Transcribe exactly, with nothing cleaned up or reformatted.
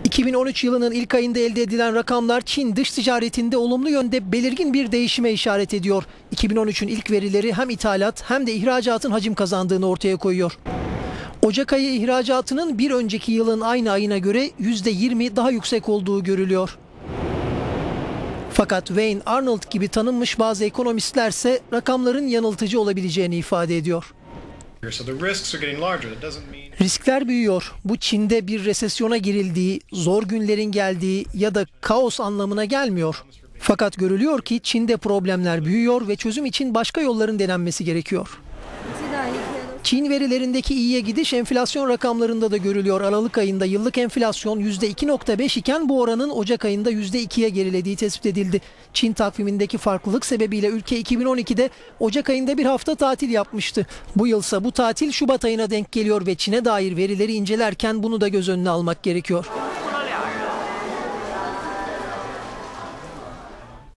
iki bin on üç yılının ilk ayında elde edilen rakamlar Çin dış ticaretinde olumlu yönde belirgin bir değişime işaret ediyor. iki bin on üçün ilk verileri hem ithalat hem de ihracatın hacim kazandığını ortaya koyuyor. Ocak ayı ihracatının bir önceki yılın aynı ayına göre yüzde yirmi daha yüksek olduğu görülüyor. Fakat Wayne Arnold gibi tanınmış bazı ekonomistlerse rakamların yanıltıcı olabileceğini ifade ediyor. Riskler büyüyor. Bu Çin'de bir resesyona girildiği, zor günlerin geldiği ya da kaos anlamına gelmiyor. Fakat görülüyor ki Çin'de problemler büyüyor ve çözüm için başka yolların denenmesi gerekiyor. Çin verilerindeki iyiye gidiş enflasyon rakamlarında da görülüyor. Aralık ayında yıllık enflasyon yüzde iki nokta beş iken bu oranın Ocak ayında yüzde ikiye gerilediği tespit edildi. Çin takvimindeki farklılık sebebiyle ülke iki bin on ikide Ocak ayında bir hafta tatil yapmıştı. Bu yılsa bu tatil Şubat ayına denk geliyor ve Çin'e dair verileri incelerken bunu da göz önüne almak gerekiyor.